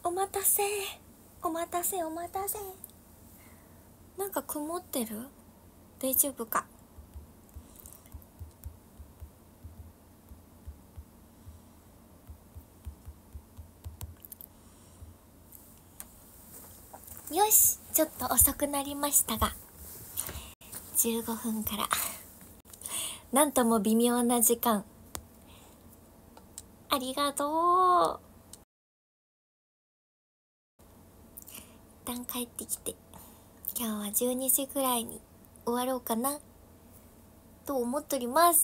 お待たせお待たせお待たせ。なんか曇ってる？大丈夫か？よし、ちょっと遅くなりましたが15分からなんとも微妙な時間、ありがとう。一旦帰ってきて、今日は12時ぐらいに終わろうかなと思っております。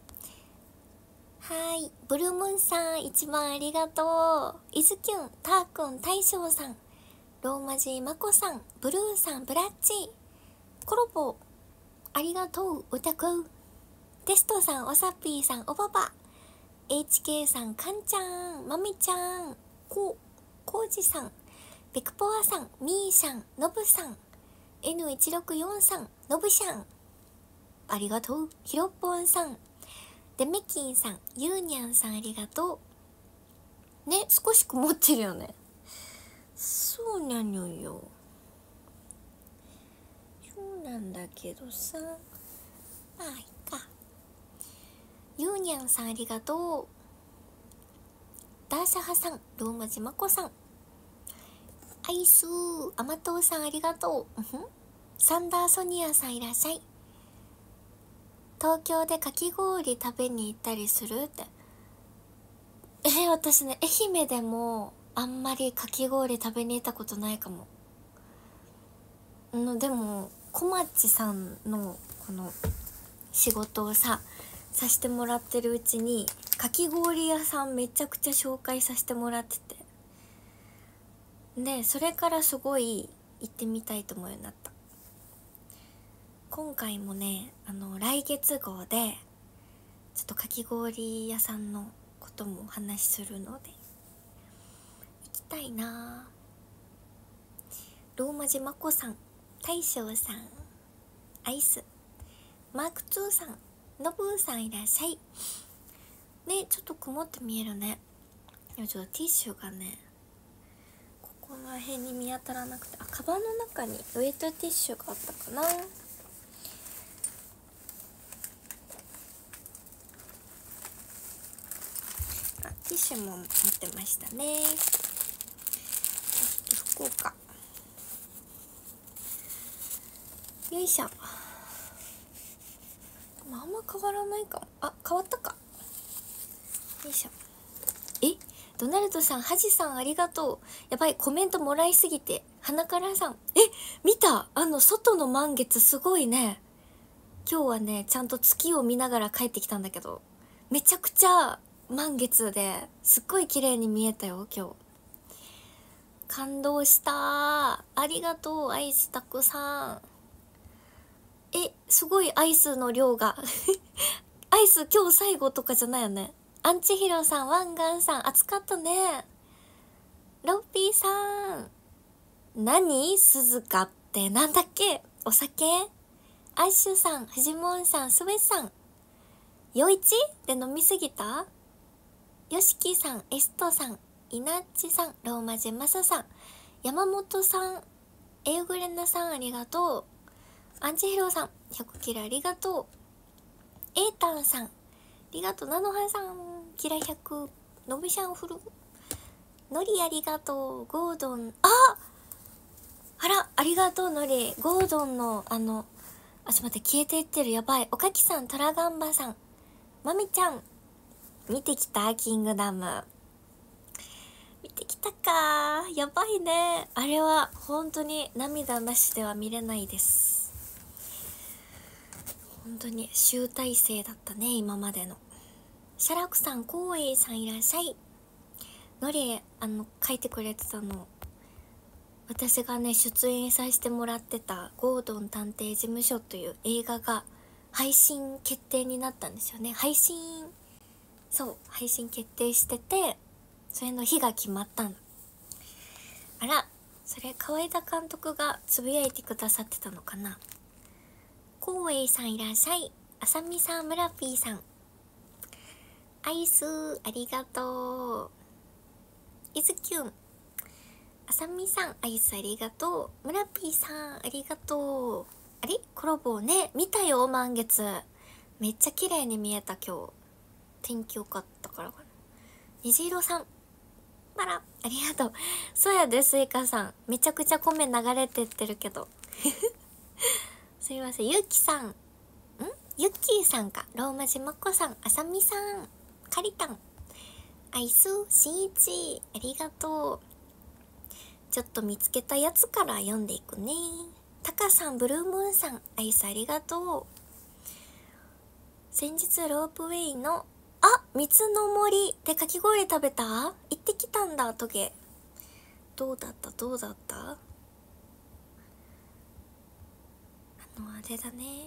はい、ブルームーンさん1番ありがとう。いずきゅん、たーくん、大将さん、ローマ字まこさん、ブルーさん、ブラッチ、コロボありがとう。うたくテストさん、おさっぴーさん、おばば HK さん、かんちゃん、まみちゃん、こうじさん、ベクポアさん、みーしゃん、のぶさん、 N164 さん、のぶしゃんありがとう。ひろっぽんさん、デメキンさん、ゆうにゃんさんありがとう。ね、少し曇ってるよね。そうなのよ。そうなんだけどさ、まあいっか。ゆうにゃんさんありがとう。ダーシャハさん、ローマ字まこさん、アイスー、アマトーさんありがとう。サンダーソニアさんいらっしゃい。東京でかき氷食べに行ったりするって。私ね、愛媛でもあんまりかき氷食べに行ったことないかも。でも小町さんのこの仕事をさしてもらってるうちに、かき氷屋さんめちゃくちゃ紹介させてもらってて、でそれからすごい行ってみたいと思うようになった。今回もね、来月号でちょっとかき氷屋さんのこともお話しするので行きたいな。ローマ字まこさん、大将さん、アイス、マーク2さん、ノブーさんいらっしゃい。ね、ちょっと曇って見えるね。いや、ちょっとティッシュがね、ここの辺に見当たらなくて、カバンの中にウェットティッシュがあったかな。ティッシュも持ってましたね。拭こうか。よいしょ。あんま変わらないかも。変わったか。よいしょ。ドナルドさん、ハジさんありがとう。やばい、コメントもらいすぎて。花からさん、見た？外の満月すごいね。今日はね、ちゃんと月を見ながら帰ってきたんだけど、めちゃくちゃ満月ですっごい綺麗に見えたよ、今日。感動した。ありがとう、アイスたくさん。すごいアイスの量が。アイス今日最後とかじゃないよね。アンチヒロさん、ワンガンさん、暑かったね。ロッピーさん。何？鈴鹿ってなんだっけ？お酒？アッシュさん、フジモンさん、スウェさん。ヨイチで飲みすぎた？ヨシキさん、エストさん、イナッチさん、ローマ字マサさん、山本さん、エウグレナさんありがとう。アンチヒロさん、100キラありがとう。エータンさん、ありがとう。ナノハさん、キラ100、ノビシャンフル、ノリありがとう。ゴードン、あら、ありがとうノリ。ゴードンのちょっと待って、消えていってる、やばい。おかきさん、トラガンバさん、まみちゃん、見てきた？キングダム見てきたか。やばいね。あれは本当に涙なしでは見れないです。本当に集大成だったね、今までの。シャラクさん、コウエイさんいらっしゃい。のり書いてくれてたの、私がね出演させてもらってたゴードン探偵事務所という映画が配信決定になったんですよね。配信決定してて、それの日が決まったの。あら、それ河井田監督がつぶやいてくださってたのかな。コウエイさんいらっしゃい。あさみさん、ムラピーさん、アイスありがとう。いずきゅん、 あさみさんアイスありがとう。むらぴーさんありがとう。あれコラボね、見たよ満月。めっちゃ綺麗に見えた今日。天気良かったからかな。虹色さんあら、ありがとう。そうやで、スイカさん。めちゃくちゃ米流れてってるけど。すいません。ゆきさん。ゆっきーさんか。ローマ字まこさん。あさみさん。かりたん。アイス、しんいち。ありがとう。ちょっと見つけたやつから読んでいくね。たかさん、ブルームーンさん。アイスありがとう。先日ロープウェイの、蜜の森でかき氷食べた？行ってきたんだ、トゲ。どうだったあれだね。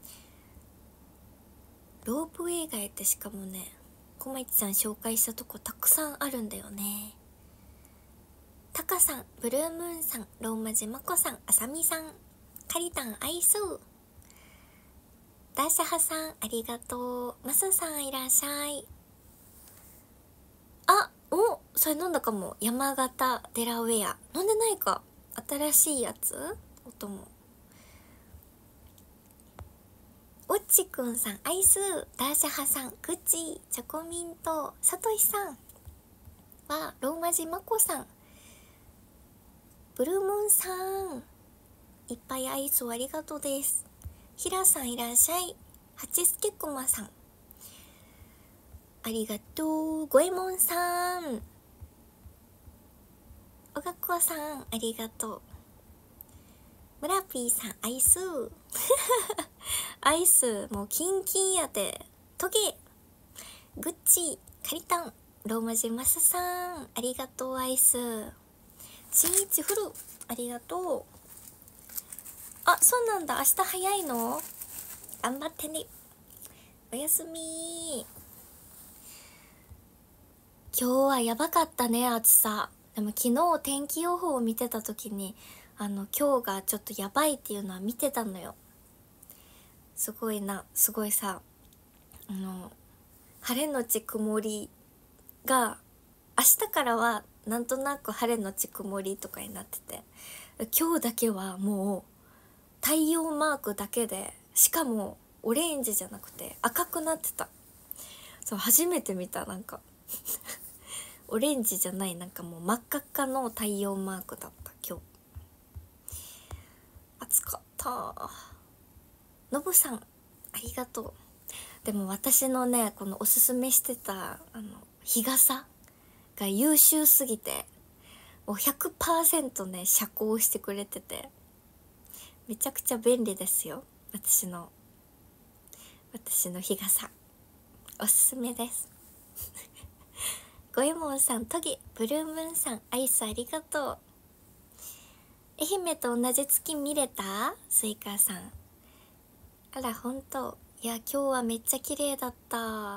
ロープウェイ街ってしかもね、こまいちさん紹介したとこたくさんあるんだよね。たかさん、ブルームーンさん、ローマ字まこさん、あさみさん、かりたんアイスダーシャハさんありがとう。マスさんいらっしゃい。それ飲んだかも。山形デラウェア飲んでないか。新しいやつお供。おっちくんさんアイスダーシャハさんグッチチョコミントさとしさんはローマ字まこさんブルームーンさんいっぱいアイスをありがとうです。ひらさんいらっしゃい。はちすけくまさんありがとう。ごえもんさんおがくわさんありがとう。むらぴーさんアイスアイスもうキンキンやで。トゲグッチカリタンローマ字マスさんありがとう。アイスしんいちフルありがとう。そうなんだ。明日早いの？頑張ってね。おやすみ。今日はやばかったね、暑さ。でも昨日天気予報を見てた時に今日がちょっとやばいっていうのは見てたのよ。すごいさ、晴れのち曇りが明日からはなんとなく晴れのち曇りとかになってて、今日だけはもう太陽マークだけで、しかもオレンジじゃなくて赤くなってた。そう、初めて見た。なんかオレンジじゃない、なんかもう真っ赤っかの太陽マークだった今日。暑かった。のぶさんありがとう。でも私のね、このおすすめしてた日傘が優秀すぎて、もう 100% ね遮光してくれてて、めちゃくちゃ便利ですよ。私の日傘おすすめですごえもんさん、トギ、ブルームーンさん、アイスありがとう。愛媛と同じ月見れた？スイカさん。あら、ほんと。いや、今日はめっちゃ綺麗だった。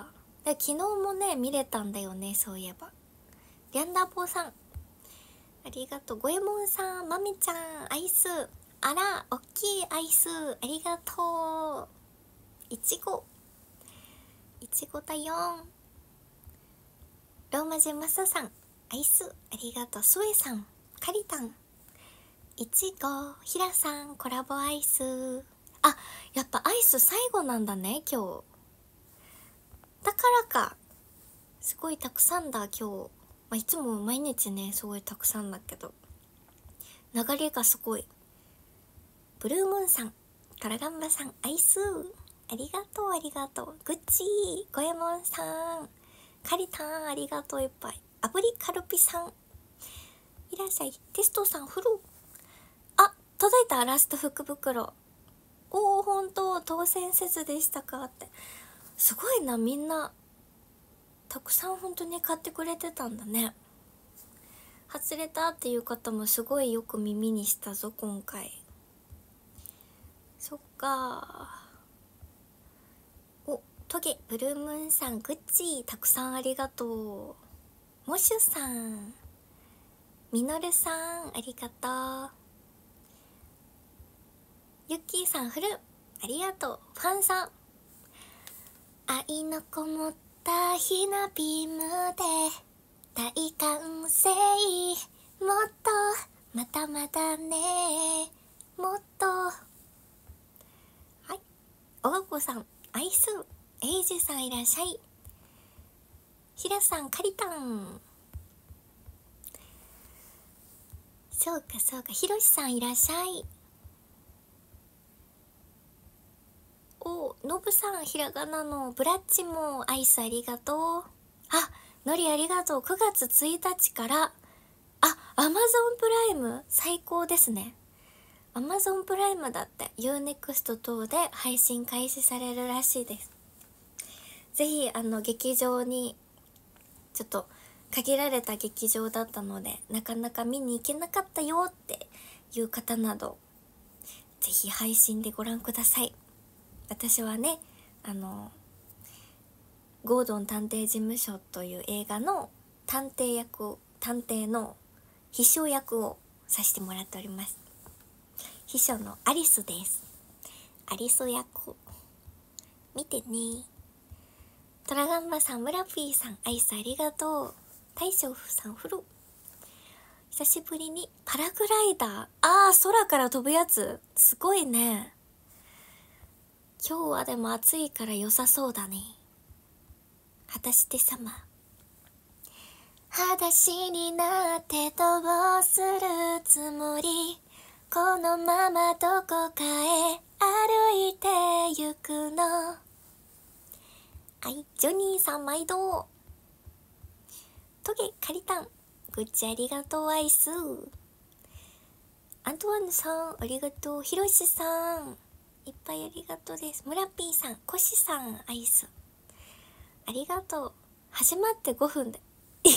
で、昨日もね、見れたんだよね、そういえば。リャンダーポーさん、ありがとう。ごえもんさん、まみちゃん、アイス。あら、おっきいアイス、ありがとう。いちごだよん。ローマ字マサさんアイスありがとう。スエさんカリタンいちごひらさんコラボアイス。やっぱアイス最後なんだね今日。だからかすごいたくさんだ今日。いつも毎日ねすごいたくさんだけど流れがすごい。ブルームーンさんタラガンバさんアイスありがとう。グッチーゴエモンさんカリタンありがとう。いっぱい。アブリカルピさんいらっしゃい。テストさんフル届いた。ラスト福袋。ほんと当選せずでしたかって。すごいな、みんなたくさん本当に買ってくれてたんだね。外れたっていう方もすごいよく耳にしたぞ今回。そっか。トゲブルームーンさんグッチたくさんありがとう。モシュさんミノルさんありがとう。ユッキーさんフルありがとう。ファンさん愛のこもったひなビームで大歓声とまたまたね、もっと。はい、おがこさんアイス、エイジさんいらっしゃい、ひらさんカリタン、そうかそうか、ひろしさんいらっしゃい、おのぶさんひらがなのブラッチもアイスありがとう。あ、のりありがとう。9月1日からアマゾンプライム最高ですね。アマゾンプライムだって UNEXT 等で配信開始されるらしいです。ぜひ劇場に、ちょっと限られた劇場だったのでなかなか見に行けなかったよっていう方など、ぜひ配信でご覧ください。私はね、ゴードン探偵事務所という映画の探偵の秘書役をさせてもらっております。秘書のアリスです。アリス役見てね。トラガンバさん、ムラピーさん、アイスありがとう。大将さん、フル久しぶりにパラグライダー、空から飛ぶやつ、すごいね。今日はでも暑いから良さそうだね。果たして様、裸足になってどうするつもり、このままどこかへ歩いてゆくの。はい、ジョニーさん毎度。トゲカリタン、グッチありがとうアイス。アントワンヌさんありがとう。ヒロシさんいっぱいありがとうです。ムラピーさん、コシさんアイスありがとう。始まって5分で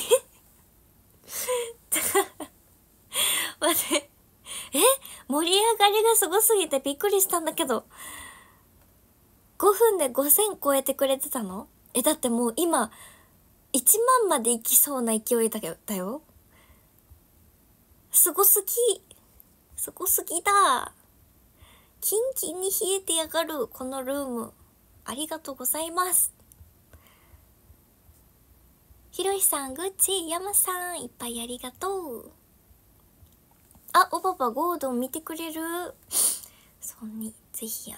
待って、盛り上がりがすごすぎてびっくりしたんだけど、5分で5000超えてくれてたの？だってもう今1万までいきそうな勢いだよ。すごすぎだ。キンキンに冷えてやがるこのルーム、ありがとうございます。ひろしさん、グッチ、ヤマさんいっぱいありがとう。おばばゴードン見てくれる？そうに、ぜひ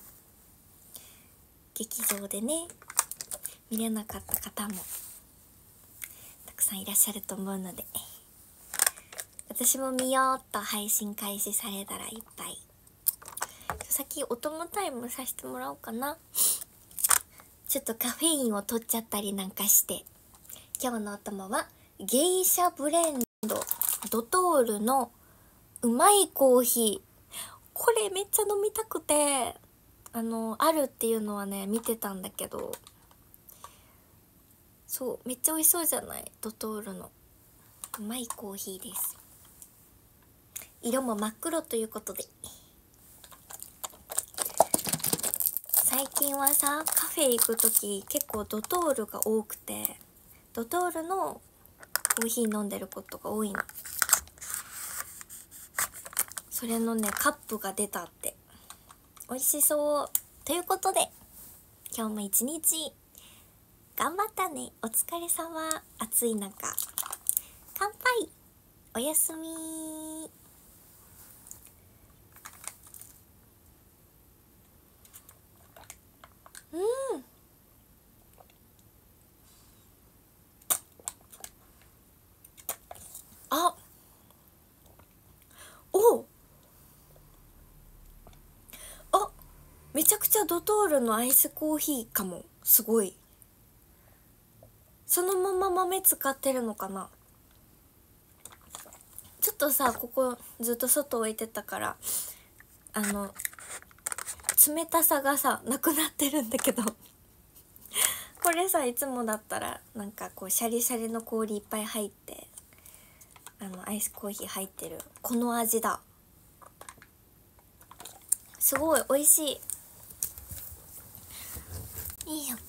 劇場でね見れなかった方もたくさんいらっしゃると思うので、私も見ようっと配信開始されたらいっぱい。先お供タイムさせてもらおうかな。ちょっとカフェインを取っちゃったりなんかして。今日のお供はゲイシャブレンドドトールのうまいコーヒー。これめっちゃ飲みたくて、あるっていうのはね見てたんだけど、そうめっちゃ美味しそうじゃない？ドトールのうまいコーヒーです。色も真っ黒ということで、最近はさカフェ行く時結構ドトールが多くて、ドトールのコーヒー飲んでることが多いの。それのねカップが出たって、美味しそうということで、今日も一日頑張ったね。お疲れ様。暑い中乾杯。おやすみ。めちゃくちゃドトールのアイスコーヒーかも。すごい。そのまま豆使ってるのかな。ちょっとさ、ここずっと外置いてたから冷たさがさなくなってるんだけどこれさいつもだったらなんかこうシャリシャリの氷いっぱい入ってアイスコーヒー入ってるこの味だ。すごい美味しい。いいよ、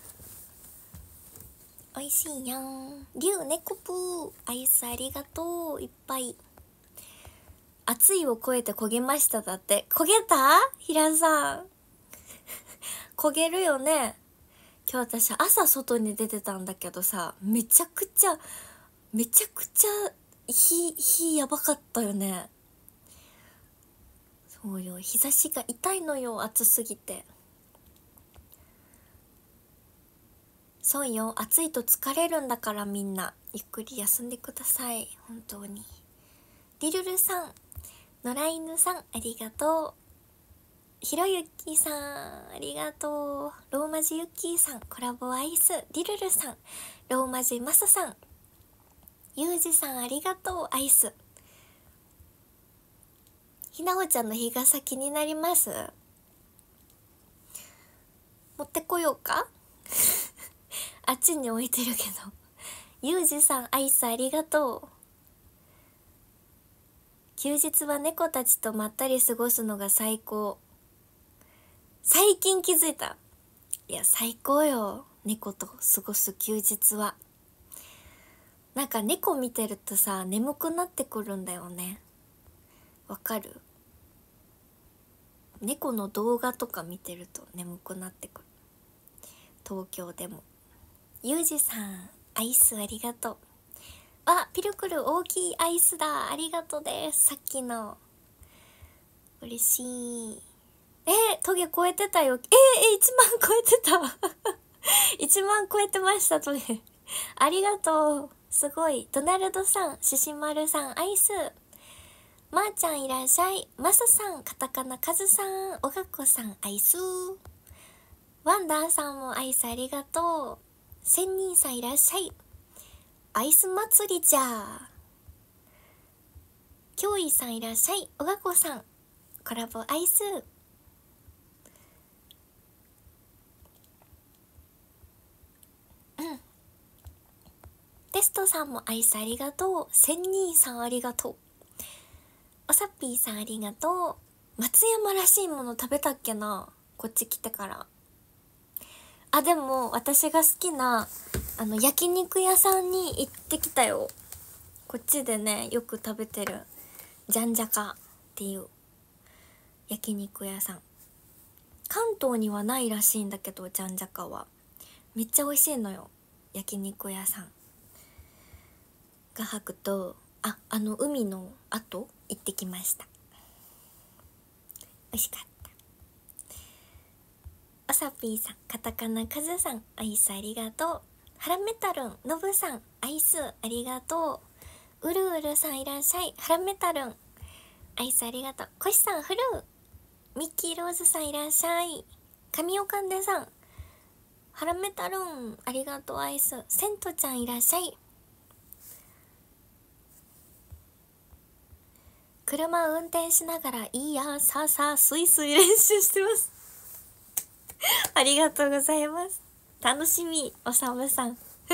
美味しいやん。リュウネコプーアイスありがとう。いっぱい。暑いを超えて焦げましただって。焦げた？平さん焦げるよね。今日私朝外に出てたんだけどさ、めちゃくちゃ日やばかったよね。そうよ、日差しが痛いのよ、暑すぎて。そうよ、暑いと疲れるんだから、みんなゆっくり休んでください、本当に。リルルさん、野良犬さん、ありがとう。ひろゆきさん、ありがとう。ローマ字ユッキーさん、コラボアイス。リルルさん、ローマ字マサさん、ユージさん、ありがとう。アイス。ひなほちゃんの日傘気になります？持ってこようかあっちに置いてるけど。ユージさん、アイスありがとう。休日は猫たちとまったり過ごすのが最高。最近気づいた。いや、最高よ、猫と過ごす休日は。なんか猫見てるとさ、眠くなってくるんだよね。わかる？猫の動画とか見てると眠くなってくる。東京でも。ゆうじさん、アイスありがとう。あ、ピルクル大きいアイスだ、ありがとうです。さっきの嬉しい。トゲ超えてたよ。1万超えてた1万超えてました、トゲありがとう、すごい。ドナルドさん、シシマルさん、アイス。まーちゃんいらっしゃい。マサさん、カタカナカズさん、おがこさん、アイス。ワンダーさんもアイスありがとう。千人さんいらっしゃい。アイス祭りじゃ。きょういさんいらっしゃい。おがこさん、コラボアイス。テストさんもアイスありがとう。千人さんありがとう。おさっぴーさんありがとう。松山らしいもの食べたっけな、こっち来てから。あ、でも私が好きな焼肉屋さんに行ってきたよ。こっちでねよく食べてるジャンジャカっていう焼肉屋さん。関東にはないらしいんだけど、ジャンジャカはめっちゃ美味しいのよ。焼肉屋さん画伯と海の後行ってきました。美味しかった。おさぴーさん、カタカナカズさん、アイスありがとう。ハラメタルン、ノブさん、アイスありがとう。うるうるさんいらっしゃい。ハラメタルン、アイスありがとう。コシさん、フルー。ミッキーローズさんいらっしゃい。神尾かんでさん、ハラメタルン、ありがとう。アイス。セントちゃんいらっしゃい。車運転しながらいいやさあさあスイスイ練習してますありがとうございます。楽しみ、おさむさん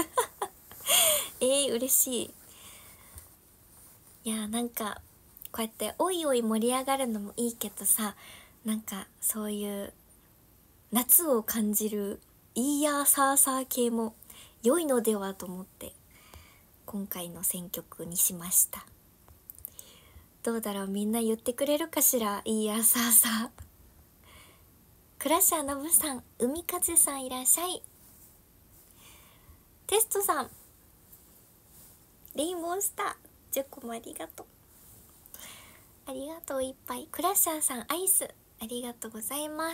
嬉しい。いや、なんかこうやっておいおい盛り上がるのもいいけどさ、なんかそういう夏を感じるいいやさあさあ系も良いのではと思って今回の選曲にしました。どうだろう、みんな言ってくれるかしら。いいやさあさあ。クラッシャーのぶさん、海風さんいらっしゃい。テストさん、レインボースター10個もありがとう。ありがとういっぱい。クラッシャーさん、アイスありがとうございます。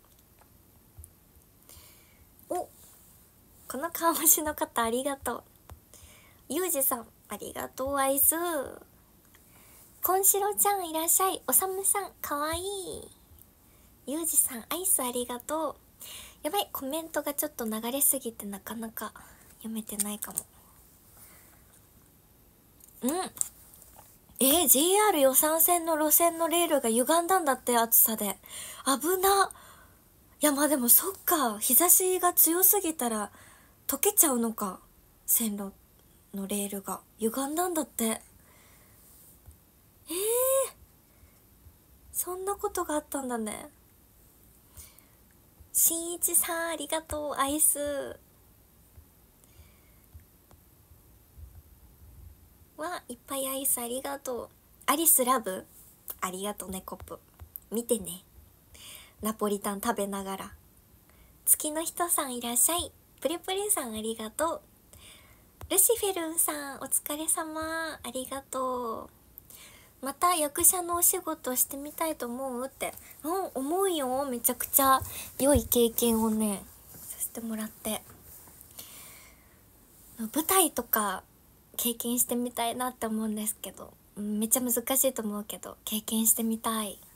お、この顔文字の方ありがとう。ゆうじさんありがとう。アイス。こんしろちゃんいらっしゃい。おさむさんかわいい。ゆうじさんアイスありがとう。やばい、コメントがちょっと流れすぎてなかなか読めてないかも。JR 予算線の路線のレールが歪んだんだって、暑さで。危な。いや、まあでもそっか、日差しが強すぎたら溶けちゃうのか。線路のレールが歪んだんだって。そんなことがあったんだね。しんいちさんありがとう。アイスいっぱいアイスありがとう。アリスラブありがとうね。コップ見てね。ナポリタン食べながら。月の人さんいらっしゃい。プレプレさんありがとう。 ルシフェルンさん、お疲れ様、ありがとう。また役者のお仕事してみたいと思うって。思うよ。めちゃくちゃ良い経験をねさせてもらって、舞台とか経験してみたいなって思うんですけど、めっちゃ難しいと思うけど経験してみたい。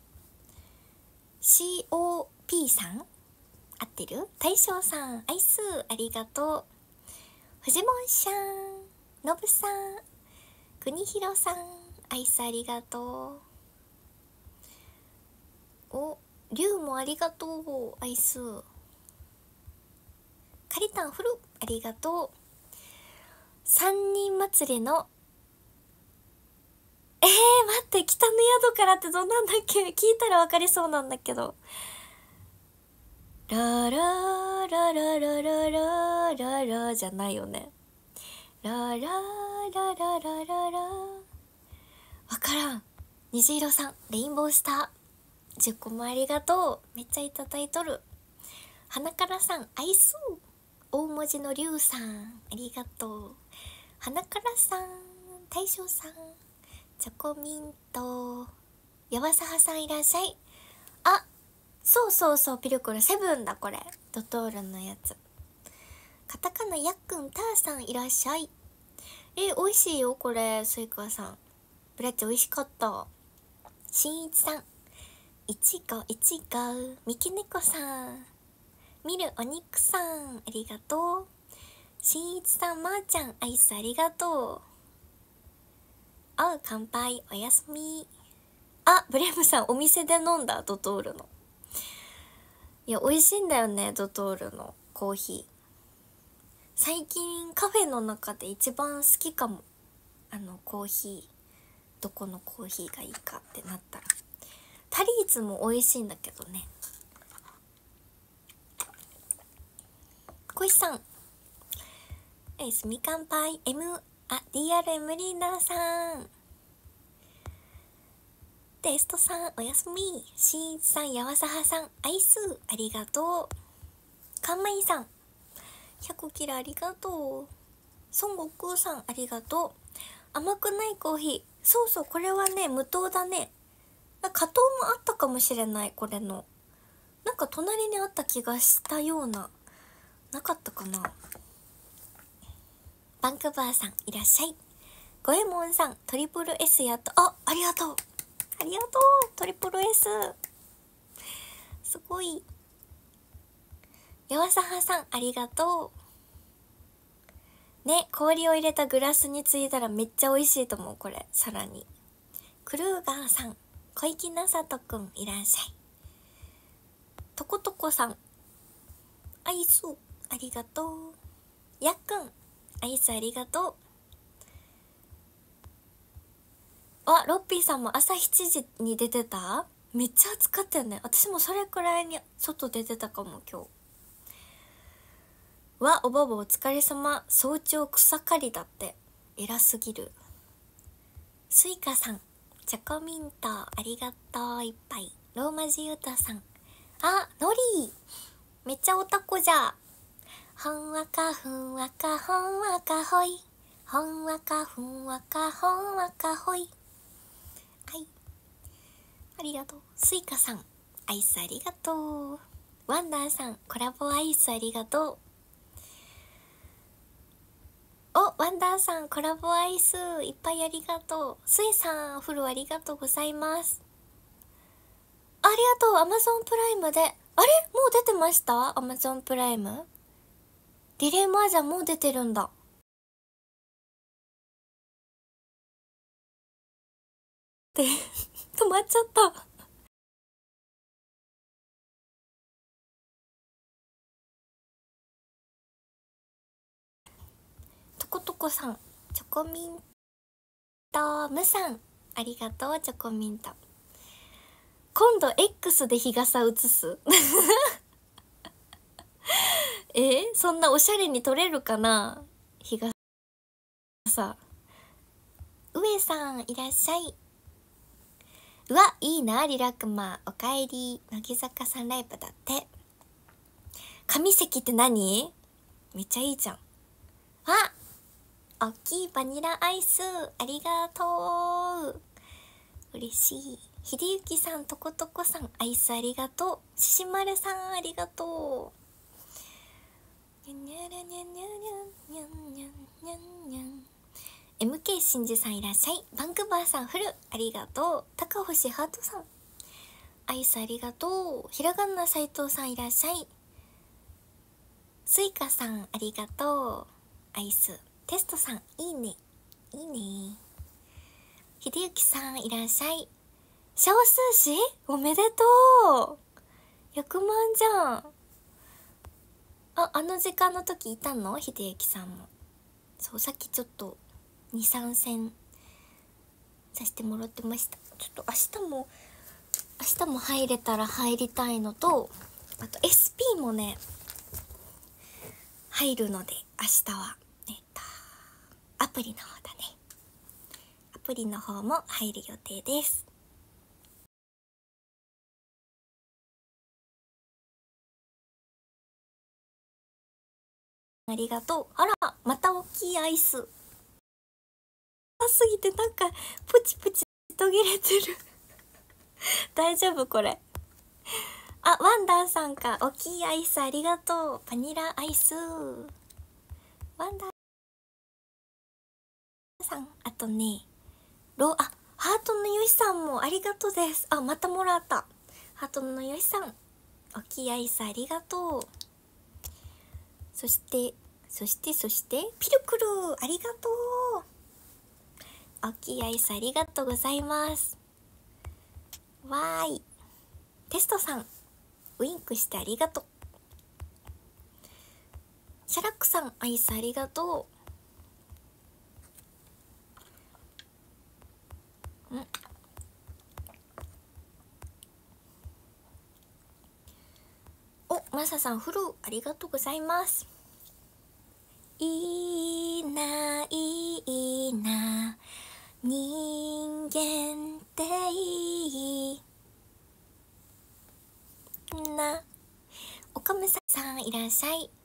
COP さん合ってる？大将さん、アイスありがとう。フジモンシャン、ノブさん、国広さん、アイスありがとう。お、リュウもありがとう、アイス。カリタンフルありがとう。三人祭りの待って、北の宿からってどんなんだっけ？聞いたらわかりそうなんだけど。ラララララララララじゃないよね。ラララララララわからん。虹色さん、レインボースター10個もありがとう。めっちゃいただいとる。花からさん、アイス。大文字のリュウさん、ありがとう。花からさん、大将さん、チョコミント、やわさはさんいらっしゃい。あ、そうそうそう、ピルクルセブンだこれ。ドトールのやつ。カタカナやっくん、ターさんいらっしゃい。美味しいよこれ。スイカさん、ブラッチ美味しかった。しんいちさん、いちごいちご、みきねこさん、みるお肉さんありがとう。しんいちさん、まーちゃん、アイスありがとう。乾杯、おやすみ。ブレムさん、お店で飲んだドトールの。いや、美味しいんだよね、ドトールのコーヒー。最近カフェの中で一番好きかも。コーヒー、どこのコーヒーがいいかってなったらタリーズも美味しいんだけどね。小石さん、すみかんぱい DRM リーダーさん、テストさんおやすみ。しんいちさん、やわさはさん、アイスありがとう。かんまいさん、100キラありがとう。孫悟空さんありがとう。甘くないコーヒー、そうそう、これはね無糖だね。加糖もあったかもしれない。これのなんか隣にあった気がしたような、なかったかな。バンクバーさんいらっしゃい。ゴエモンさん、トリプル S やっと、ありがとう、ありがとう。トリプル S すごい。やわさはさんありがとうね。氷を入れたグラスについたらめっちゃ美味しいと思うこれ。さらにクルーガーさん、小粋なさとくんいらっしゃい。とことこさん、アイスありがとう。やっくん、アイスありがとう。ロッピーさんも朝7時に出てた？めっちゃ暑かったよね。私もそれくらいに外出てたかも今日。おばばお疲れ様。早朝草刈りだって。偉すぎる。スイカさん、チョコミントありがとういっぱい。ローマ字ユタさん、ノリーめっちゃおたこじゃ。ほんわかふんわかほんわかほい、ほんわかふんわかほんわかほい。はい、ありがとう。スイカさん、アイスありがとう。ワンダーさん、コラボアイスありがとう。ワンダーさん、コラボアイスいっぱいありがとう。スイさん、お風呂ありがとうございます。ありがとう。アマゾンプライムで、あれもう出てました？アマゾンプライムリレーマージャンもう出てるんだ。で止まっちゃった。とことこさん、チョコミント、ムさんありがとう。チョコミント、今度 X で日傘映すそんなおしゃれに撮れるかな日傘。上さんいらっしゃい。いいな、リラックマおかえり。乃木坂さんライブだって。上席って何？めっちゃいいじゃん。 おっきいバニラアイスありがとう。嬉しい。ひでゆきさん、とことこさん、アイスありがとう。ししまるさん、ありがとう。にゃにゃにゃにゃにゃにゃにゃにゃにゃにゃ。MK しんじさんいらっしゃい。バンクバーさんフルありがとう。高星ハートさんアイスありがとう。ひらがな斉藤さんいらっしゃい。スイカさんありがとう。アイステストさんいいねいいね。ひでゆきさんいらっしゃい。少数士おめでとう。100万じゃん。あの時間の時いたの？ひでゆきさんも。そうさっきちょっと23戦させてもらってました。ちょっと明日も入れたら入りたいのと、あと SP もね入るので、明日はアプリの方だね。アプリの方も入る予定です。ありがとう。あら、また大きいアイス。すぎてなんかプチプチ途切れてる大丈夫これ？あ、ワンダーさんか。大きいアイスありがとう。バニラアイス。ワンダーさん。あとね、ハートのよしさんもありがとうです。あ、またもらった。ハートのよしさん。大きいアイスありがとう。そして、ピルクルありがとう。大きいアイスありがとうございます。わーい。テストさん、ウインクしてありがとう。シャラックさん、アイスありがとう。マサさん、フルありがとうございます。いいないいな、人間っていいな。おかめさんいらっしゃい。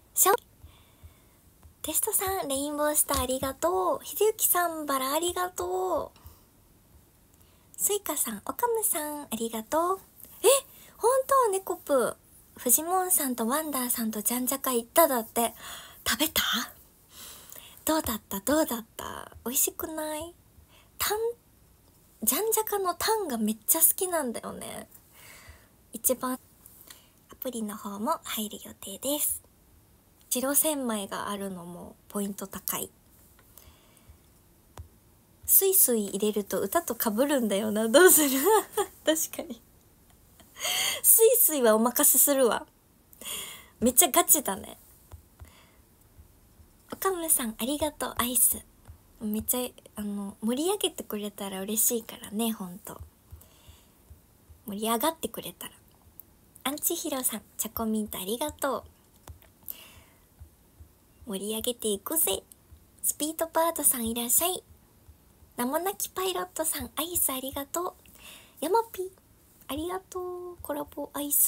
テストさんレインボースターありがとう。ひでゆきさんバラありがとう。スイカさん、おかむさんありがとう。本当？ネコプフジモンさんとワンダーさんとジャンジャカ行っただって。食べた？どうだった美味しくない？ジャンジャカのタンがめっちゃ好きなんだよね。一番アプリの方も入る予定です。白千枚があるのもポイント高い。スイスイ入れると歌とかぶるんだよな。どうする確かにスイスイはお任せするわ。めっちゃガチだね。おかむさんありがとう。アイスめっちゃ盛り上げてくれたら嬉しいからね。ほんと盛り上がってくれたら。アンチヒロさん、チョコミントありがとう。盛り上げていくぜ。スピードバードさんいらっしゃい。名もなきパイロットさん、アイスありがとう。ヤマピーありがとう。コラボアイス。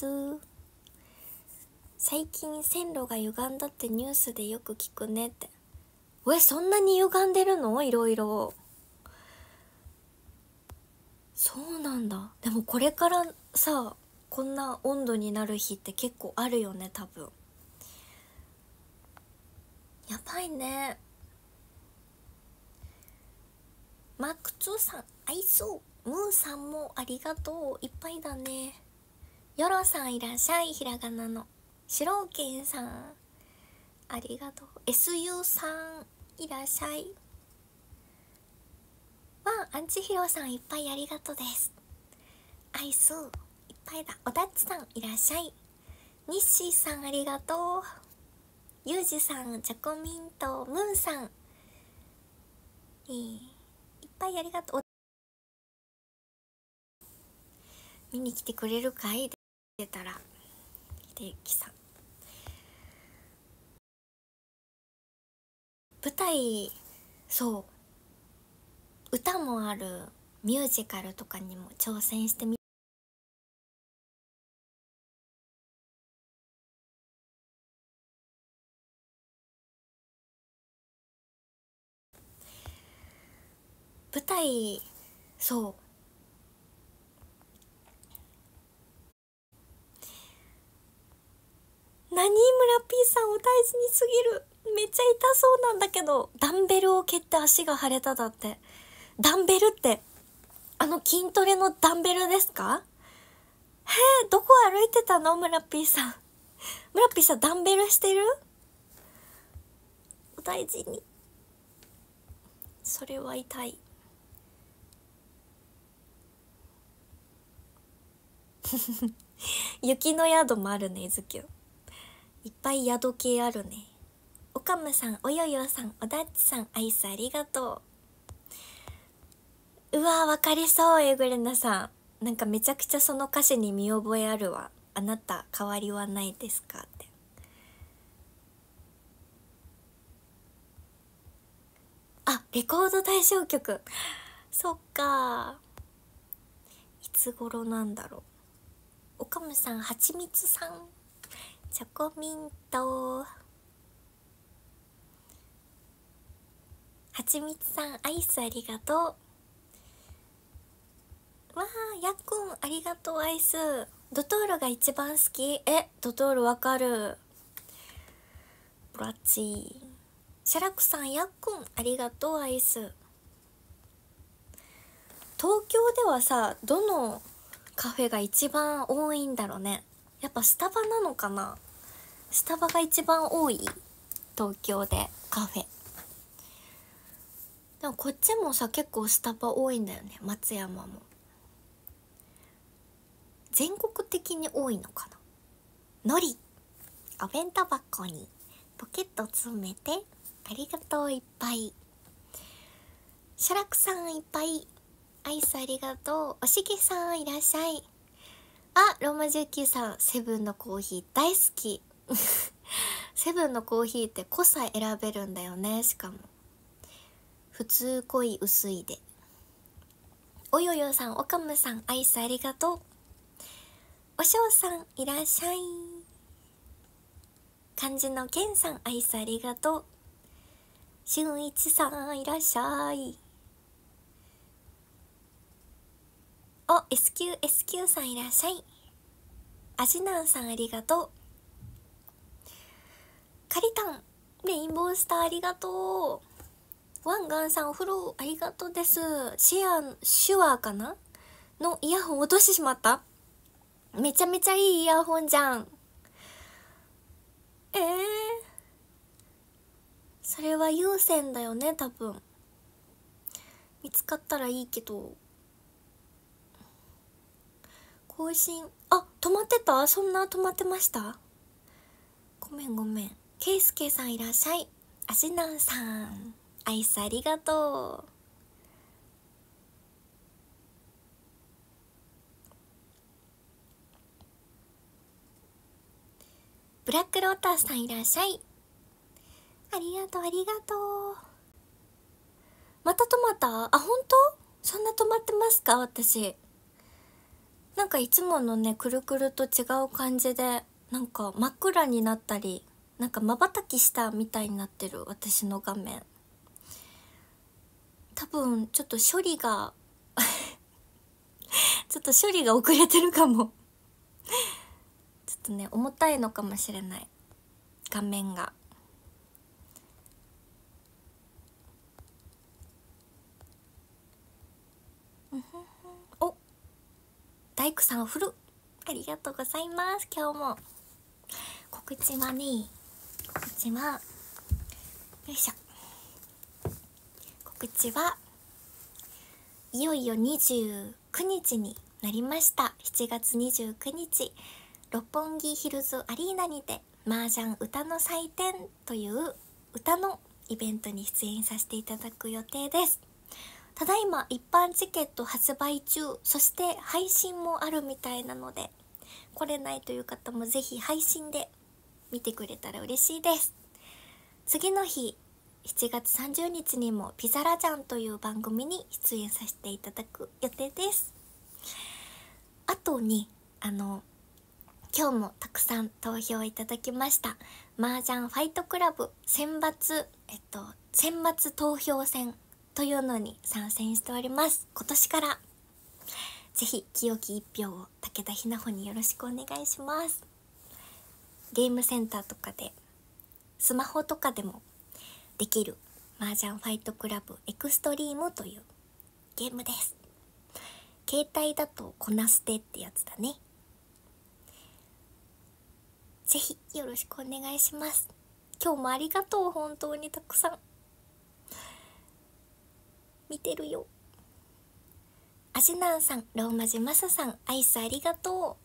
最近線路が歪んだってニュースでよく聞くねって。そんなに歪んでるの？いろいろ。そうなんだ。でもこれからさ、こんな温度になる日って結構あるよね、多分。やばいね。マック2さん、アイス。ムーさんもありがとう。いっぱいだね。ヨロさんいらっしゃい。ひらがなの。シローケンさんありがとう。 SU さんいらっしゃい。アンチヒロさんいっぱいありがとうです。アイスいっぱいだ。おだっちさんいらっしゃい。ニッシーさんありがとう。ユージさん、チョコミント、ムーンさん、いっぱいありがとう。見に来てくれるかい？出たら秀幸さん。舞台、そう歌もあるミュージカルとかにも挑戦してみ舞台、そう何、村 P さんを大事にすぎる。めっちゃ痛そうなんだけど、ダンベルを蹴って足が腫れただって。ダンベルって筋トレのダンベルですか？どこ歩いてたの村 P さん。村 P さんダンベルしてる？お大事に。それは痛い。雪の宿もあるね、ずきゅん。いっぱい宿系あるね。おかむさん、およよさん、おだっちさん、アイスありがとう。うわー、わかりそう、えぐれなさん。なんかめちゃくちゃその歌詞に見覚えあるわ。あなた変わりはないですかって。あ、レコード大賞曲。そっかー、いつ頃なんだろう。おかむさん、はちみつさん、チョコミント、はちみつさん、アイスありがとう。わー、やっくんありがとう。アイスドトールが一番好き。ドトールわかる。ブラッチー。シャラクさん、やっくんありがとう。アイス。東京ではさ、どのカフェが一番多いんだろうね。やっぱスタバなのかな。スタバが一番多い、東京でカフェ。でもこっちもさ、結構スタバ多いんだよね。松山も全国的に多いのかな。のり、お弁当箱にポケット詰めて、ありがとう。いっぱい。シャラクさんいっぱい。アイスありがとう。おしげさんいらっしゃい。あ、ローマ19さん、セブンのコーヒー大好き。セブンのコーヒーって濃さ選べるんだよね。しかも普通、濃い、薄いで。およよさん、おかむさん、アイスありがとう。おしょうさんいらっしゃい。漢字のけんさん、アイスありがとう。しゅんいちさんいらっしゃい。お、SQ さんいらっしゃい。あじなんさんありがとう。かりたん、レインボースターありがとう。ワンガンさん、お風呂ありがとうです。シュアーかなのイヤホン落としてしまった。めちゃめちゃいいイヤホンじゃん。それは有線だよね、多分。見つかったらいいけど。更新、止まってた？そんな止まってました？ごめんごめん。ケイスケさんいらっしゃい。あじなんさん、アイスありがとう。ブラックローターさんいらっしゃい。ありがとう、ありがとう。また止まった？本当？そんな止まってますか？私なんかいつものね、くるくると違う感じで、なんか真っ暗になったり、なんか瞬きしたみたいになってる、私の画面。多分ちょっと処理がちょっと処理が遅れてるかもちょっとね、重たいのかもしれない、画面が。お、大工さんお風呂ありがとうございます。今日も告知はね、告知はよいしょ、告知はいよいよ29日になりました。7月29日、六本木ヒルズアリーナにて麻雀歌の祭典という歌のイベントに出演させていただく予定です。ただいま一般チケット発売中、そして配信もあるみたいなので、来れないという方もぜひ配信で見てくれたら嬉しいです。次の日7月30日にもピザラジャンという番組に出演させていただく予定です。あとに今日もたくさん投票いただきました麻雀ファイトクラブ選抜投票戦というのに参戦しております。今年からぜひ清き一票を武田ひなほによろしくお願いします。ゲームセンターとかでスマホとかでもできる麻雀ファイトクラブエクストリームというゲームです。携帯だとこなすてってやつだね。ぜひよろしくお願いします。今日もありがとう。本当にたくさん見てるよ。アジナンさん、ローマ字マサさん、アイスありがとう。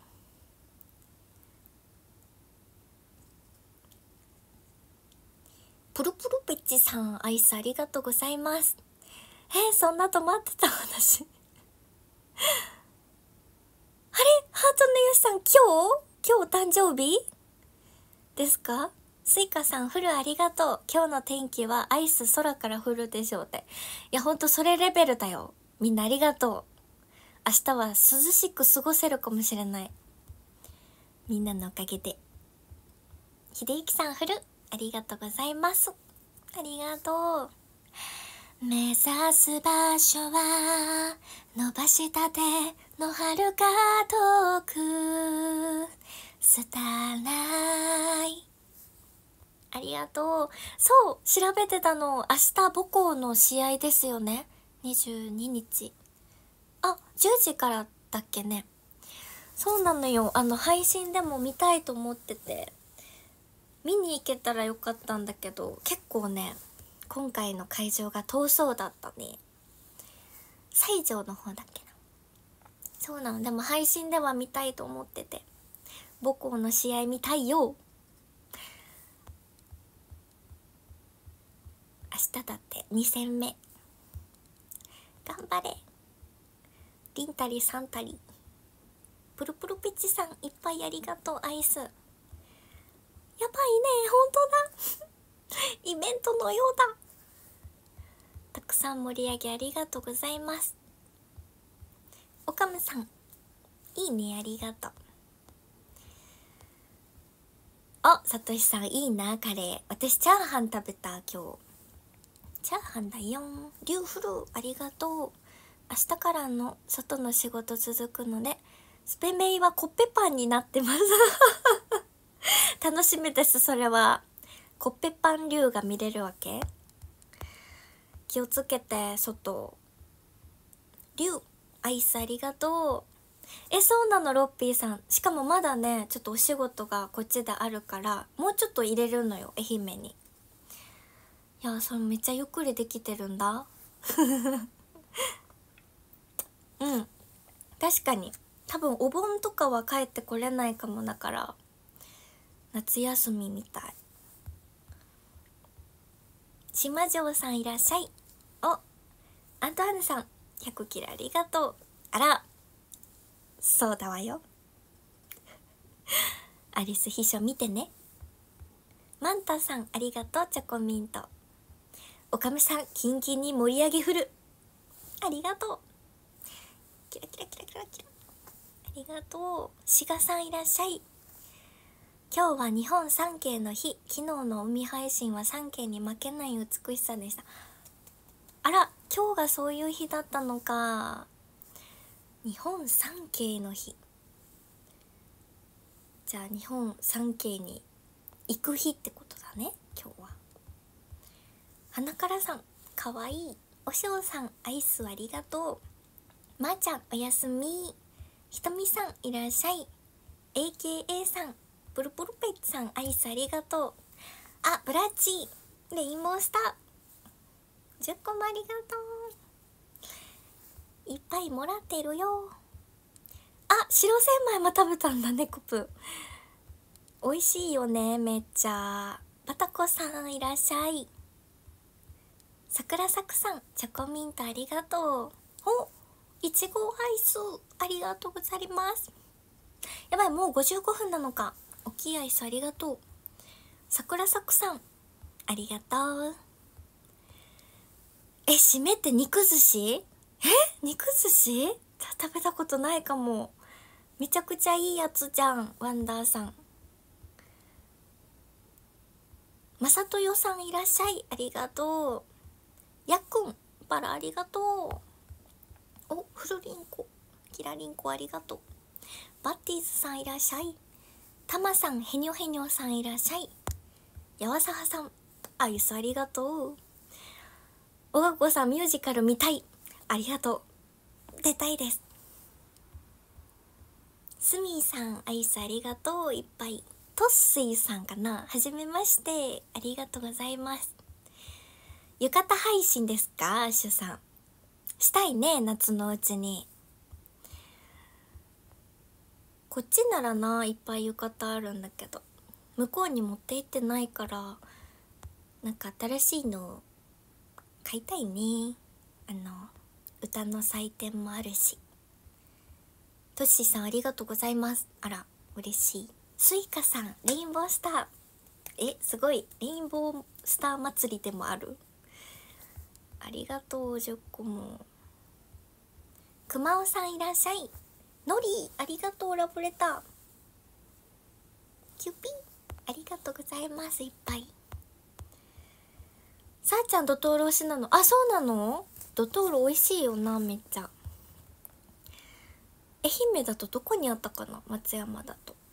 プルプルペッチさん、アイスありがとうございます。そんな止まってた話あれ、ハートのよしさん、今日誕生日ですか？スイカさん、フルありがとう。今日の天気はアイス空から降るでしょうって。いや、ほんとそれレベルだよ。みんなありがとう。明日は涼しく過ごせるかもしれない。みんなのおかげで。ひでゆきさん、フルありがとうございます。ありがとう。目指す場所は伸ばしたての遥か遠くスターライ。ありがとう。そう、調べてたの。明日母校の試合ですよね。22日。あ、10時からだっけね。そうなのよ。配信でも見たいと思ってて。見に行けたらよかったんだけど、結構ね、今回の会場が遠そうだったね。西条の方だっけな。そうなの。でも配信では見たいと思ってて。母校の試合見たいよ。明日だって2戦目。頑張れ。リンタリサンタリ。プルプルピッチさん、いっぱいありがとう。アイスやばいね。ほんとだイベントのようだ。たくさん盛り上げありがとうございます。おかむさん、いいね、ありがとう。あ、さとしさん、いいな、カレー。私チャーハン食べた。今日チャーハンだよ。リュウフルありがとう。明日からの外の仕事続くのでスペメイはコッペパンになってます楽しみです。それはコッペパン流が見れるわけ。気をつけて。外リュウアイスありがとう。そうなの、ロッピーさん。しかもまだね、ちょっとお仕事がこっちであるからもうちょっと入れるのよ、愛媛に。いや、それめっちゃゆっくりできてるんだうん、確かに多分お盆とかは帰ってこれないかもだから夏休みみたい。島城さんいらっしゃい。お、アントワーヌさん100キロありがとう。あら、そうだわよアリス秘書見てね。マンタさんありがとう。チョコミント。おかみさん、キンキンに盛り上げ振る。ありがとう。キラキラキラキラキラ。ありがとう。しがさんいらっしゃい。今日は日本三景の日。昨日の海配信は三景に負けない美しさでした。あら、今日がそういう日だったのか。日本三景の日。じゃあ日本三景に行く日ってことだね、今日は。花からさんかわいい。おしょうさんアイスありがとう。まーちゃんおやすみ。ひとみさんいらっしゃい。 AKA さん、プルプルペッチさんアイスありがとう。あ、ブラッチレインボースター10個もありがとう。いっぱいもらってるよ。あ、白千枚も食べたんだね、コプ。美味しいよね、めっちゃ。バタコさんいらっしゃい。桜咲くさんチョコミントありがとう。お、いちごアイスありがとうございます。やばい、もう55分なのか。おっきいアイスありがとう。桜咲くさんありがとう。締めって肉寿司？肉寿司？食べたことないかも。めちゃくちゃいいやつじゃん。ワンダーさん、まさとよさんいらっしゃい。ありがとう。やっくん、 パラありがとう。お、フルリンコ、キラリンコありがとう。バッティーズさんいらっしゃい。タマさん、ヘニョヘニョさんいらっしゃい。やわさはさん、アイスありがとう。おがこさん、ミュージカル見たい、ありがとう。出たいです。スミーさん、アイスありがとう。いっぱい。トッスイさんかな、はじめまして、ありがとうございます。浴衣配信ですか、アッシュさん。したいね、夏のうちに。こっちならないっぱい浴衣あるんだけど、向こうに持って行ってないから、なんか新しいの買いたいね。歌の祭典もあるし。トッシーさんありがとうございます。あら嬉しい。スイカさん、レインボースター、すごい、レインボースター祭りでもある。ありがとう。10個も。くまおさんいらっしゃい。のりありがとう。ラブレターキュピーありがとうございます。いっぱい。さあちゃんドトール推しなの？あ、そうなの？ドトール美味しいよな、めっちゃ。愛媛だとどこにあったかな、松山だと。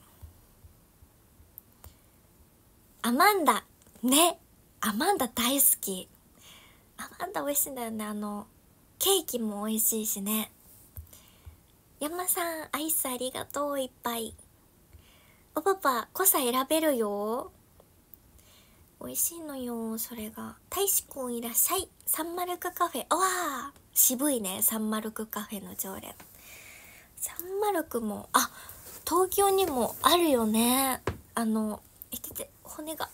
アマンダね、アマンダ大好き。アマンダ美味しいんだよね。ケーキも美味しいしね。山さん、アイスありがとう。いっぱい。おパパ、濃さ選べるよ。美味しいのよ、それが。大志くんいらっしゃい。サンマルクカフェ。わあ、渋いね、サンマルクカフェの常連。サンマルクも、あ、東京にもあるよね。骨が。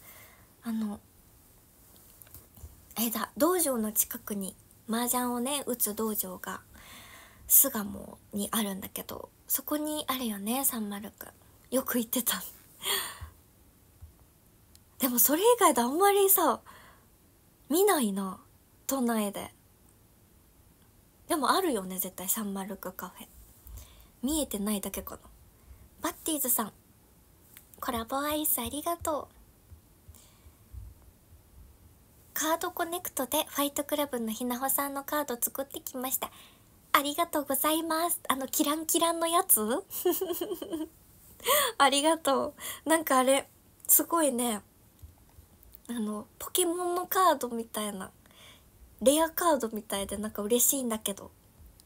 あれだ、道場の近くに麻雀をね、打つ道場が巣鴨にあるんだけど、そこにあるよね、サンマルク。よく行ってた。でもそれ以外であんまりさ、見ないな、都内で。でもあるよね、絶対サンマルクカフェ。見えてないだけかな。バッティーズさん、コラボアイスありがとう。カードコネクトでファイトクラブのひなほさんのカード作ってきました。ありがとうございます。キランキランのやつありがとう。なんかあれすごいね、ポケモンのカードみたいな、レアカードみたいでなんか嬉しいんだけど。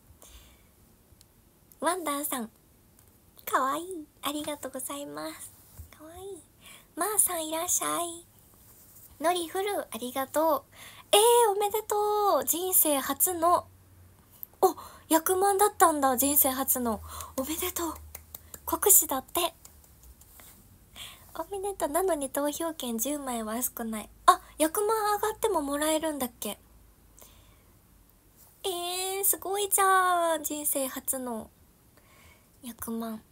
ワンダーさん、かわいい、ありがとうございます。かわいい。まーさんいらっしゃい。のりフルありがとう。おめでとう。人生初の、お、役満だったんだ。人生初の、おめでとう。国士だって。おめでとう。なのに投票権10枚は少ない。あ、役満上がってももらえるんだっけ。すごいじゃん。人生初の役満。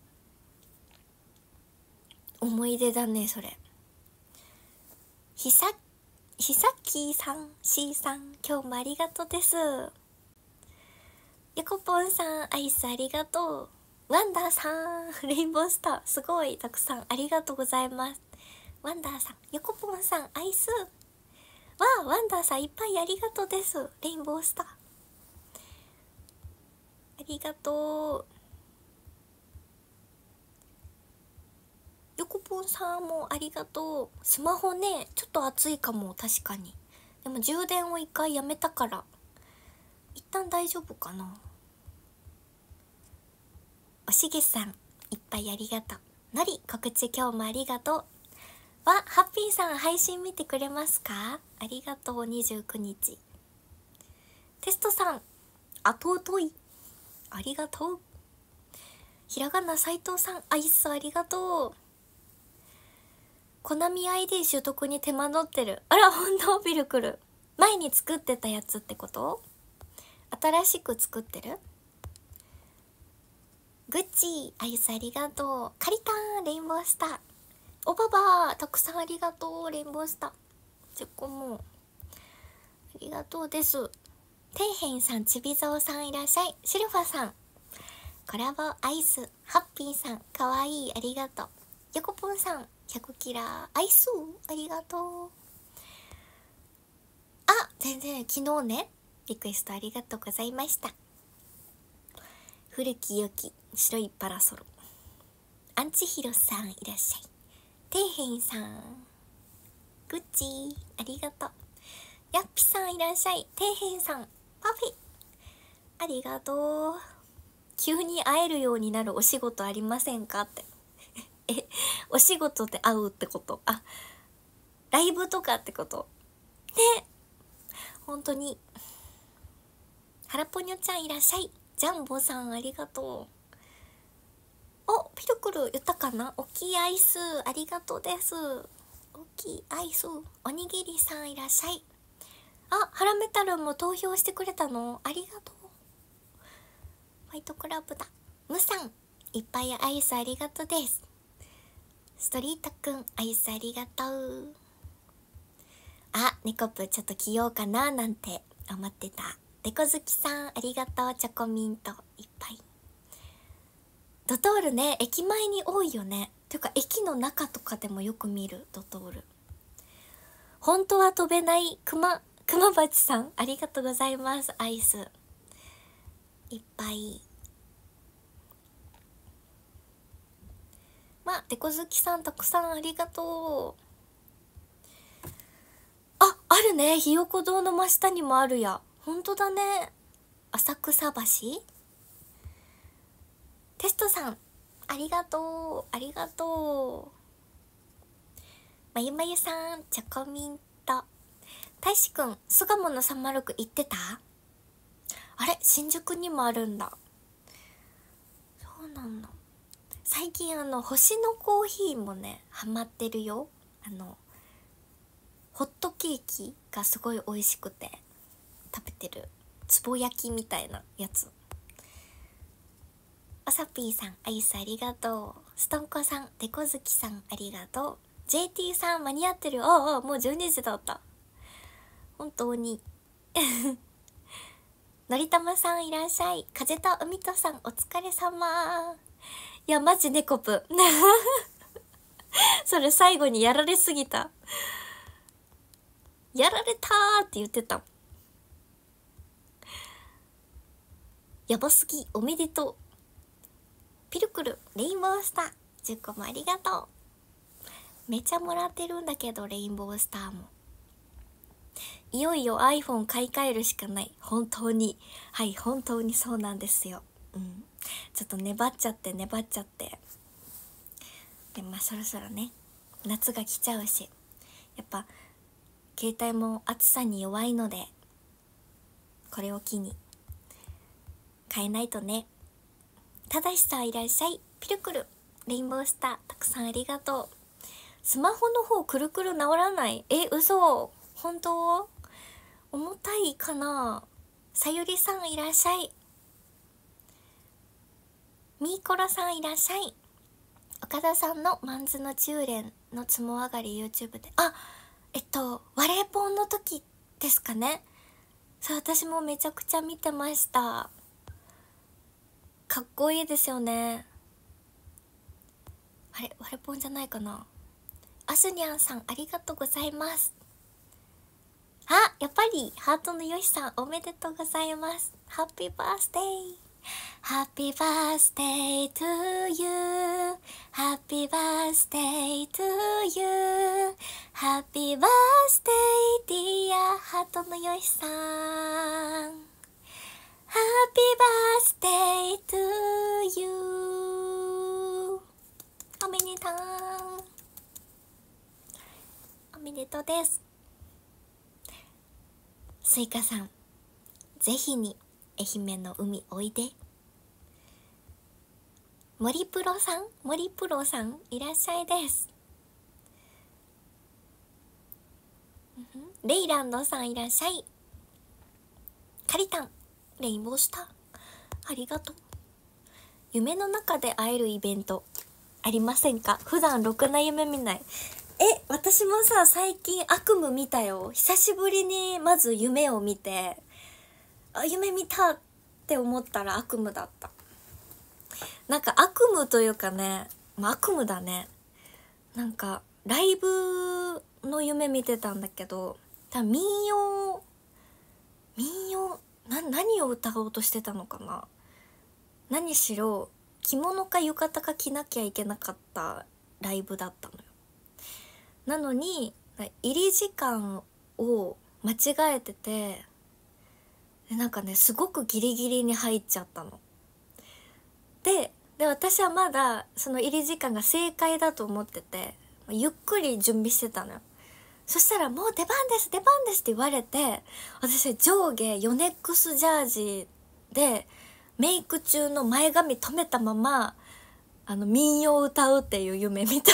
思い出だね、それ。ひさっきーさん、C さん、今日もありがとうです。ゆこぽんさん、アイスありがとう。ワンダーさん、レインボースター、すごいたくさんありがとうございます。ワンダーさん、ゆこぽんさん、アイス。わあ、ワンダーさんいっぱいありがとうです。レインボースター。ありがとう。ゆこぽんさんもありがとう。スマホね、ちょっと熱いかも、確かに。でも充電を一回やめたから、一旦大丈夫かな。おしげさん、いっぱいありがとう。のり、告知今日もありがとう。わ、ハッピーさん配信見てくれますか？ありがとう。29日。テストさん、あとうとい、ありがとう。ひらがな斉藤さん、アイスありがとう。コナミ ID 習得に手間取ってる。あら、ほんと、ビル来る。前に作ってたやつってこと？新しく作ってる？グッチアイスありがとう。カリターンレインボースター。おばばたくさんありがとう。レインボースター10個もありがとうです。ていへんさん、ちびぞうさんいらっしゃい。シルファさん、コラボアイス。ハッピーさん、かわいい、ありがとう。ヨコポンさん、100キラーアイスありがとう。あ、全然昨日ね、 リクエストありがとうございました。古き良き白いパラソル、アンチヒロさんいらっしゃい。底辺さん、グッチーありがとう。ヤッピさんいらっしゃい。底辺さん、パフィありがとう。急に会えるようになるお仕事ありませんかってお仕事で会うってこと？あ、ライブとかってことね。本当に。はらぽにょちゃんいらっしゃい。ジャンボさんありがとう。お、ピルクル言ったかな。おきいアイスありがとうです。おきいアイス。おにぎりさんいらっしゃい。あ、ハラメタルも投票してくれたのありがとう。ファイトクラブだ。ムさんいっぱいアイスありがとうです。ストリートくんアイスありがとう。あ、ネコプちょっと着ようかななんて思ってた。デコ好きさんありがとう。チョコミントいっぱい。ドトールね、駅前に多いよね。ていうか駅の中とかでもよく見る。ドトール本当は飛べないクマバチさんありがとうございます。アイスいっぱい。まあデコ好きさんたくさんありがとう。あるね。ひよこ堂の真下にもあるや。ほんとだね。浅草橋。テストさんありがとう。ありがとう。まゆまゆさんチョコミント。たいしくん巣鴨の306行ってた？あれ新宿にもあるんだ。そうなんだ。最近星のコーヒーもねハマってるよ。ホットケーキがすごい美味しくて食べてる。つぼ焼きみたいなやつ。おさぴーさんアイスありがとう。ストンコさんデコ好きさんありがとう。 JT さん間に合ってる。もう12時だった。本当にのりたまさんいらっしゃい。風と海とさんお疲れ様。いやマジネコプそれ最後にやられすぎた。やられたーって言ってた。やばすぎ。おめでとう。ピルクルレインボースター10個もありがとう。めっちゃもらってるんだけど、レインボースターも。いよいよ iPhone 買い替えるしかない。本当に、はい、本当にそうなんですよ。ちょっと粘っちゃってで、まあそろそろね夏が来ちゃうし、やっぱ携帯も暑さに弱いので、これを機に変えないとね。ただしさんいらっしゃい。ピルクルレインボースターたくさんありがとう。スマホの方くるくる治らない。嘘。本当？重たいかな。さゆりさんいらっしゃい。みーころさんいらっしゃい。岡田さんのマンズの10連のつも上がり YouTube で、ワレーポンの時ですかね。そう、私もめちゃくちゃ見てました。かっこいいですよね。あれワレポンじゃないかな。アスニャンさんありがとうございます。やっぱりハートのよしさんおめでとうございます。ハッピーバースデー。Happy birthday to you. Happy birthday to you. Happy birthday dear ハートのよしさん。Happy birthday to you. おめでとう。おめでとうです。スイカさんぜひに愛媛の海おいで。森プロさんいらっしゃいです。レイランドさんいらっしゃい。カリタンレインボースターありがとう。夢の中で会えるイベントありませんか？普段ろくな夢見ない。私もさ最近悪夢見たよ。久しぶりにまず夢を見て、夢見たって思ったら悪夢だった。なんか悪夢というかね、悪夢だね。なんかライブの夢見てたんだけど、多分民民謡何を歌おうとしてたのかな。何しろ着物か浴衣か着なきゃいけなかったライブだったのよ。なのに入り時間を間違えてて、なんかねすごくギリギリに入っちゃったの。で私はまだその入り時間が正解だと思ってて、ゆっくり準備してたのよ。そしたら「もう出番です出番です」って言われて、私上下ヨネックスジャージでメイク中の前髪止めたまま民謡を歌うっていう夢見た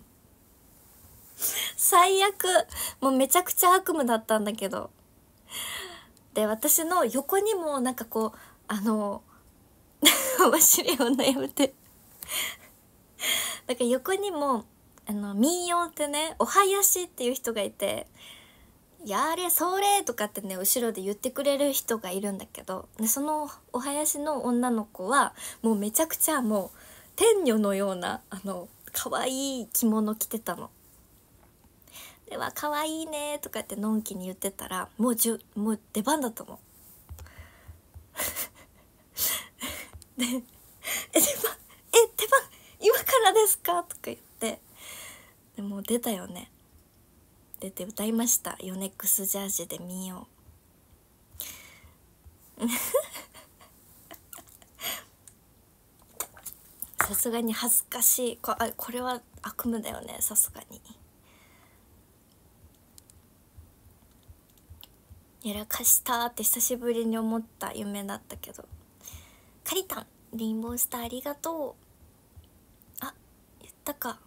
最悪。もうめちゃくちゃ悪夢だったんだけど。で私の横にもなんかこうお尻を悩めてだから横にも民謡ってね、お囃子っていう人がいて、やれそれとかってね後ろで言ってくれる人がいるんだけど、でそのお囃子の女の子はもうめちゃくちゃもう天女のような可愛い着物着てたの。では可愛いねとかってのんきに言ってたら、もう出番だったので出番今からですかとか言って、でもう出たよね。出て歌いました。ヨネックスジャージで民謡さすがに恥ずかしい。これは悪夢だよね、さすがに。やらかしたって久しぶりに思った夢だったけど。カリタンレインボースターありがとう。あ、言ったか。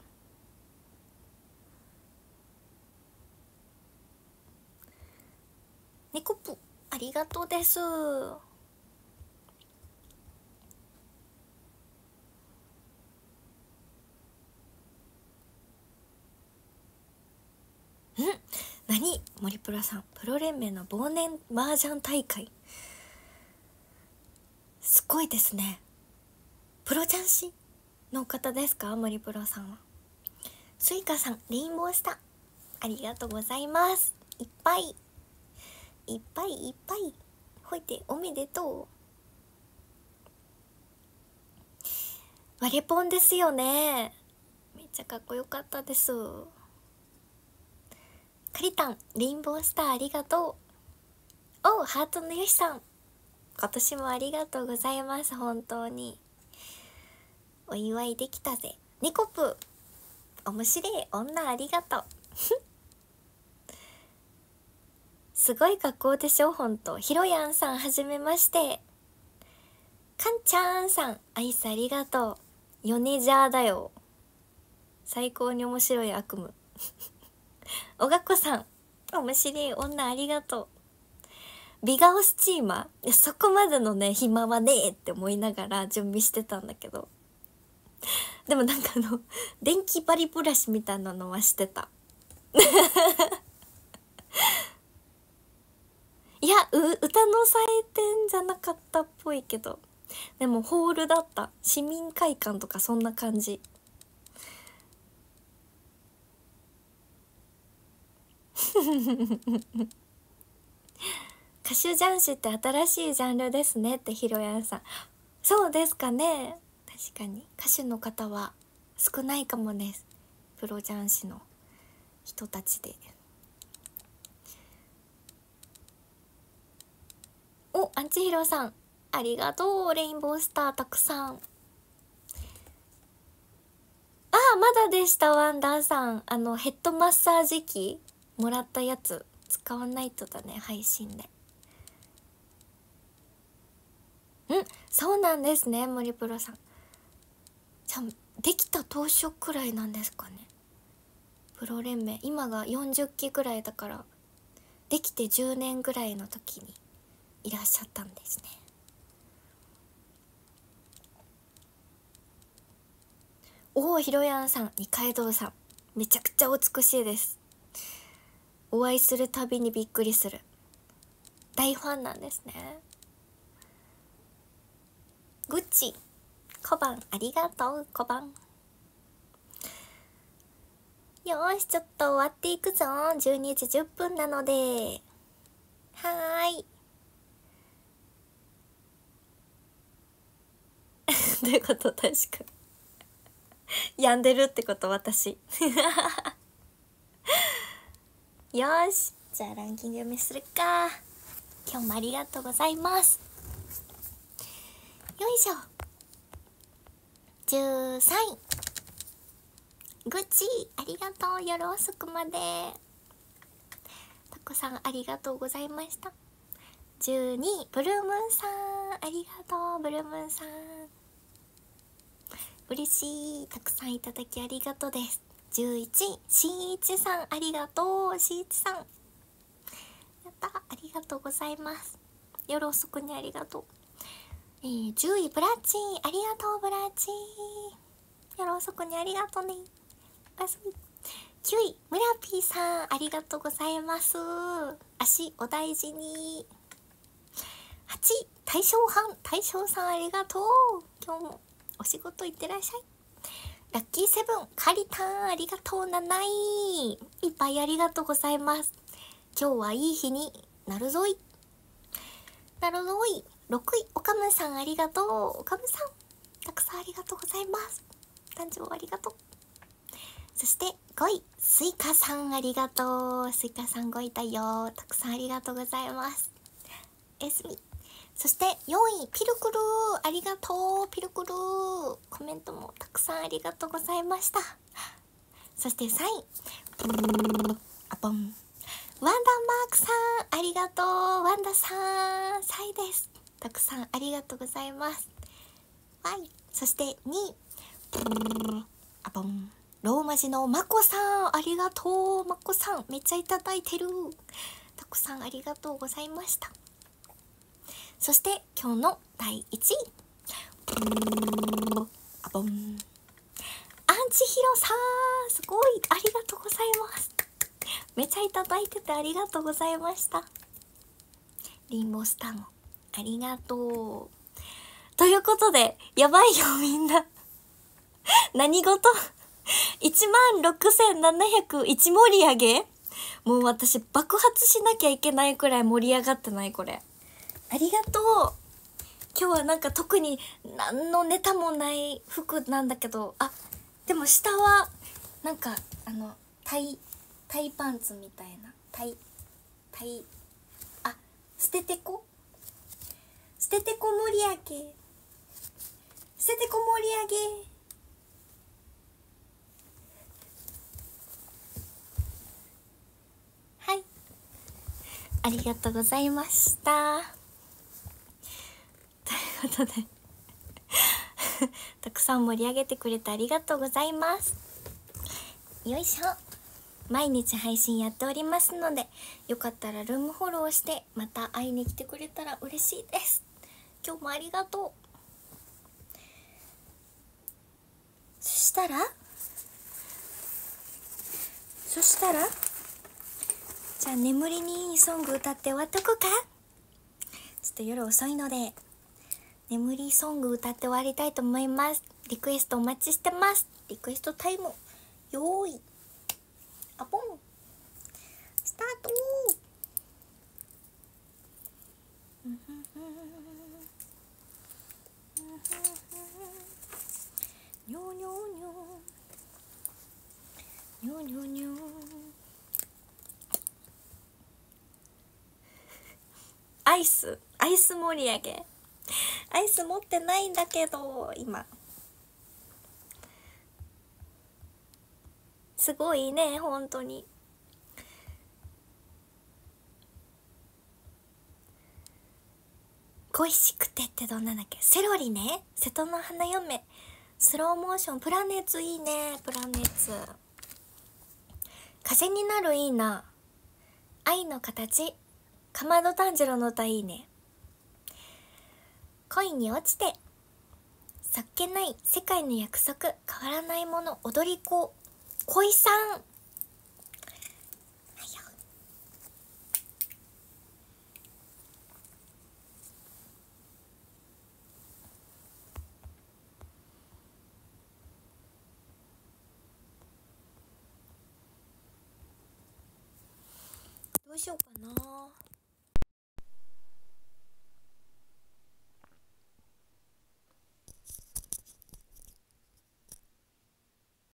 ネコプありがとうです。何森プロさん、プロ連盟の忘年麻雀大会すごいですね。プロ雀士の方ですか、森プロさんは。スイカさんレインボースターありがとうございます。いっぱいほいでおめでとう。ワレポンですよね。めっちゃかっこよかったです。カリタンレインボースターありがとう。おうハートのよしさん、今年もありがとうございます。本当にお祝いできたぜ。ニコプ面白い女ありがとうすごい格好でしょほんと。ひろやんさんはじめまして。かんちゃんさんアイスありがとう。ヨネジャーだよ。最高に面白い悪夢おがっこさん面白い女ありがとう。美顔スチーマー、いやそこまでのね暇はねえって思いながら準備してたんだけど、でもなんか電気バリブラシみたいなのはしてたいや歌の祭典じゃなかったっぽいけど、でもホールだった。市民会館とかそんな感じ歌手雀士って新しいジャンルですねってひろやんさん。そうですかね。確かに歌手の方は少ないかもです。プロ雀士の人たちで。お、アンチヒロさんありがとう。レインボースターたくさん。ああ、まだでした。ワンダーさんヘッドマッサージ機もらったやつ使わないとだね、配信で。そうなんですね、森プロさん。じゃあできた当初くらいなんですかね。プロ連盟今が40期くらいだから、できて10年ぐらいの時にいらっしゃったんですね。おお、ひろやんさん、二階堂さんめちゃくちゃお美しいです。お会いするたびにびっくりする。大ファンなんですね。グッチ小判ありがとう。小判よーし、ちょっと終わっていくぞ。12時10分なので。はーい。 どういうこと？確か病んでるってこと？私よーし、じゃあランキング読みするか。今日もありがとうございます。よいしょ。13位ぐちありがとう、夜遅くまで。タコさんありがとうございました。12位ブルームーンさんありがとう。ブルームーンさん嬉しい、たくさんいただきありがとうです。11位しんいちさんありがとう。しんいちさんやった、ありがとうございます。夜遅くにありがとう。10位ブラッチありがとう。ブラッチ夜遅くにありがとうね。おやすみ。9位ムラピーさんありがとうございます。足お大事に。8位大正大正さんありがとう。今日もお仕事行ってらっしゃい。ラッキーセブンカリタンありがとう。7位いっぱいありがとうございます。今日はいい日になるぞい。なるぞい。6位おかむさんありがとう。おかむさんたくさんありがとうございます。誕生ありがとう。そして5位スイカさんありがとう。スイカさん5位だよ。たくさんありがとうございます。おやすみ。そして4位ピルクルありがとう。ピルクルコメントもたくさんありがとうございました。そして3位あぽんワンダーマークさんありがとう。ワンダさん3位です。たくさんありがとうございます。はい。そして2位あぽんローマ字のまこさんありがとう。まこさんめっちゃいただいてる。たくさんありがとうございました。そして今日の第1位あぼんアンチヒロさんすごいありがとうございます。めっちゃいただいててありがとうございました。リンボスターもありがとうということで、やばいよみんな何事16,701盛り上げ。もう私爆発しなきゃいけないくらい盛り上がってない？これありがとう。今日はなんか特に何のネタもない服なんだけど、あ、でも下はなんかタイパンツみたいなあ、捨ててこ盛り上げ捨ててこ盛り上げ。はい、ありがとうございましたということでたくさん盛り上げてくれてありがとうございます。よいしょ。毎日配信やっておりますので、よかったらルームフォローしてまた会いに来てくれたら嬉しいです。今日もありがとう。そしたらじゃあ眠りにいいソング歌って終わっとこうか。ちょっと夜遅いので眠りソング歌って終わりたいと思います。リクエストお待ちしてます。リクエストタイムよーいあぽんスタートにょにょにょにょにょにょ。アイス盛り上げ。アイス持ってないんだけど今。すごいね本当に。恋しくてってどんなんだっけ。セロリね、瀬戸の花嫁、スローモーション、プラネツいいね。プラネツ風になるいいな。愛の形、かまど炭治郎の歌いいね。恋に落ちて、そっけない世界の約束、変わらないもの、踊り子、恋さん。どうしようかな。